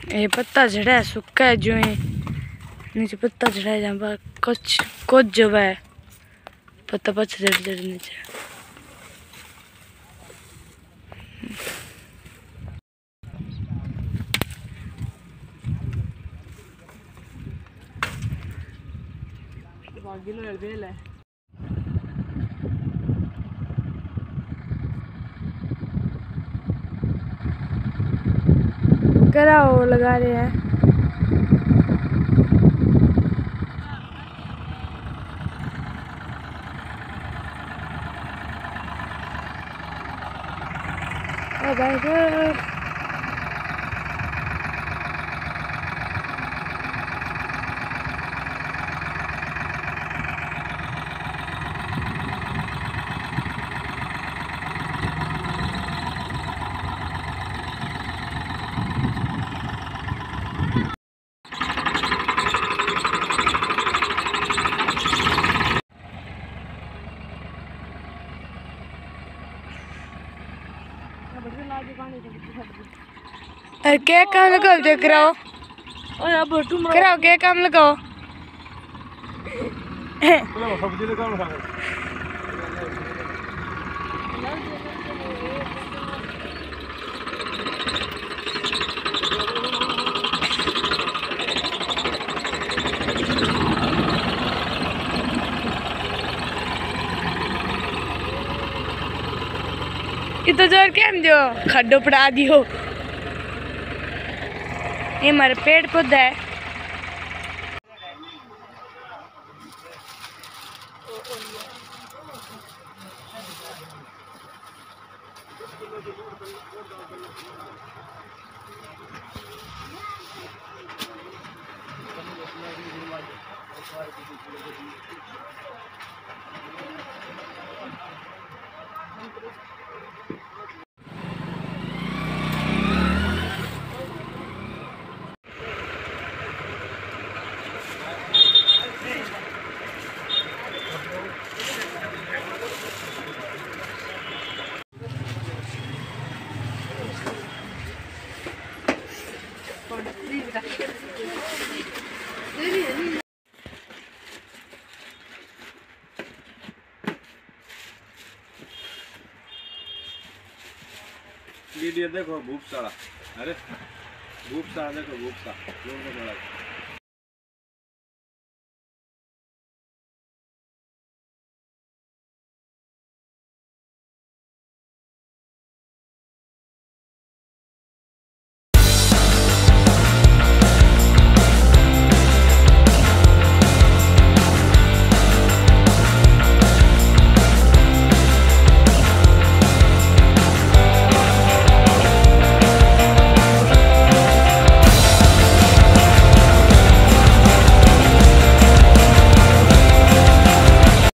ये पत्ता झड़ा है, सूखा है जो है नीचे पत्ता झड़ा है, जहाँ पर कुछ जब है पत्ता पच झड़ नीचे। कराओ लगा रहे हैं। क्या काम लगाओ जो कराओ कराओ, क्या काम लगाओ। इतना जोर क्या जो खड्डो पड़ा दियो। ये हमारे पेड़ पौधा है। वीडियो देखो भूपशाला, अरे भूपशाला देखो, भूपशाला